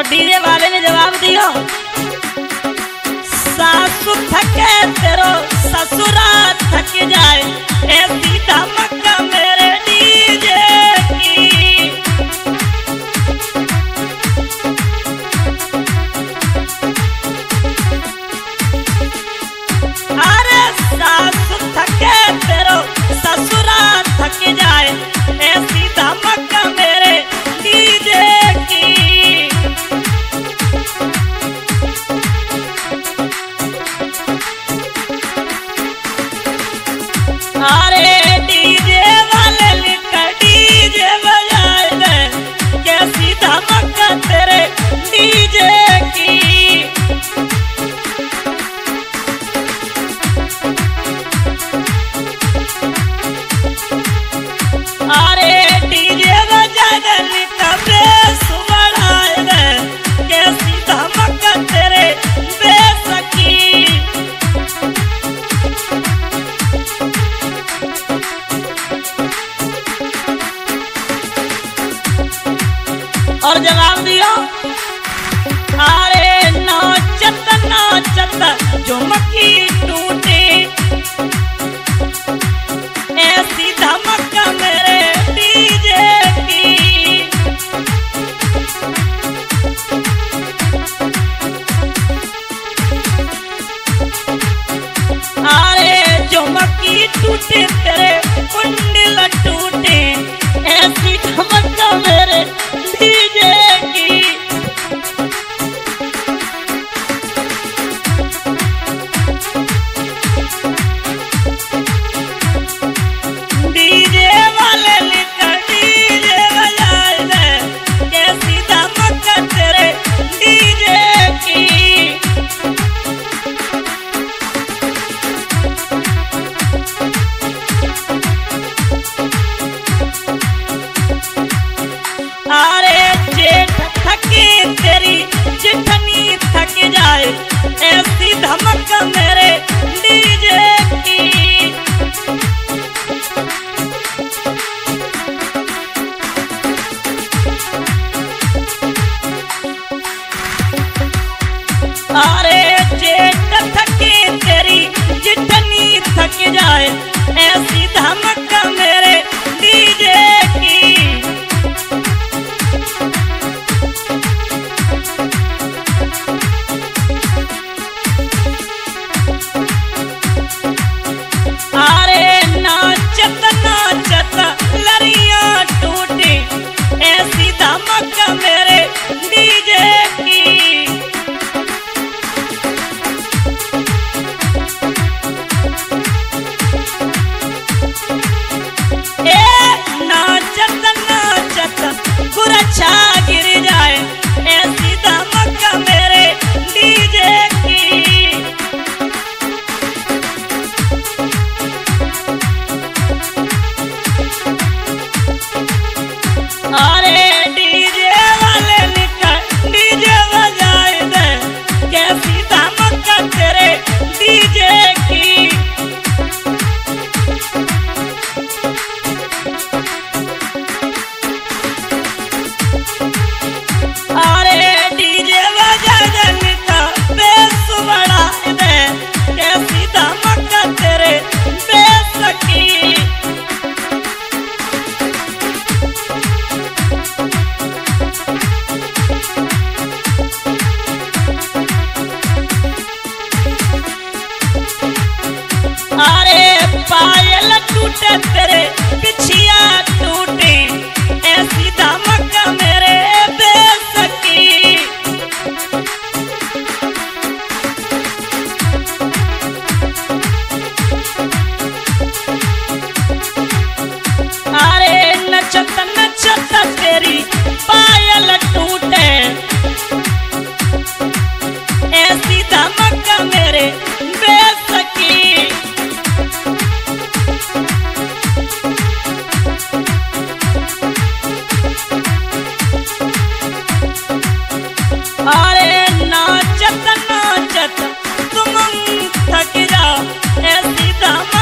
DJ वाले ने जवाब दियो, सासु थके तेरो ससुरा थक जाए, ऐसी धमक मेरे डीजे की। अरे सासु थके तेरो ससुरा थक जाए, ऐसी धमक मेरे डीजे की। अरे डीजे वाले लिखा डीजे बजाए दे, कैसी धमक तेरे डीजे की। अरे डीजे बजाए दे लिखा बेस बढ़ाए दे, कैसी धमक तेरे बेस की। और जवाब दियो, अरे नाचत नाचत झुमकी टूटे, ऐसी धमक मेरे डीजे की। अरे झुमकी टूटे तेरे कुंडल टूटे, ऐसी धमक मेरे डीजे की। डीजे वाले लिखा डीजे बजाए दे, कैसी धमक तेरे डीजे की। अरे जेठ थके तेरी जिठनी थक जाए, ऐसी धमक मेरे डीजे की। अरे जेठ थके तेरी जिठनी थक जाए, ऐसी धमक मेरे डीजे की। अरे नाचत नाचत लड़ियां टूटी, ऐसी धमक मेरे डीजे की। नाचत नाचत गुरछा गिर जाए, ऐसी धमक मेरे डीजे की। अरे डीजे वाले लिखा डीजे बजाए दे, कैसी धमक तेरे डीजे की। अरे डीजे बजाए दे लिखा बेस बढ़ाए दे, कैसी धमक तेरे बेस की। अरे पायल टूटे तेरे पिछिया टूटे, ऐसी धमक मेरे बेस की। अरे नचत नचत तेरी पायल टूटे, ऐसी धमक मेरे बेस की। अरे नाचत नाचत तुम थक जाओ, ऐसी धमक